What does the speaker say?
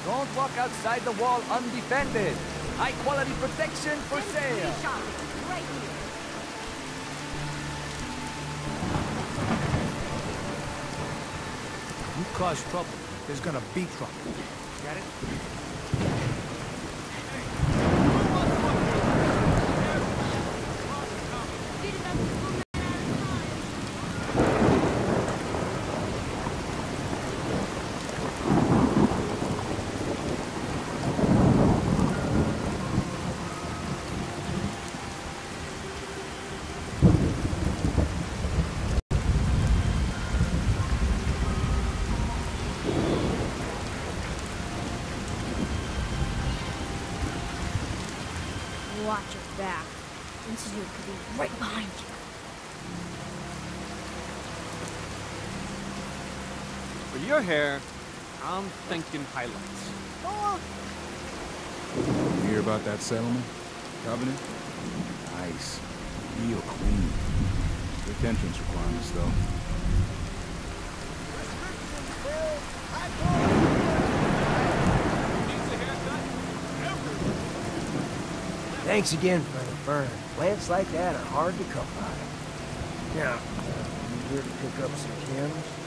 Don't walk outside the wall undefended. High quality protection for sale. Right here. You cause trouble, there's gonna be trouble. Got it? Watch your back. Institute could be right behind you. For your hair, I'm thinking highlights. You hear about that settlement? Covenant? Nice. Real clean. Strict entrance requirements, though. Thanks again for the burn. Plants like that are hard to come by. Now, you here to pick up some gems?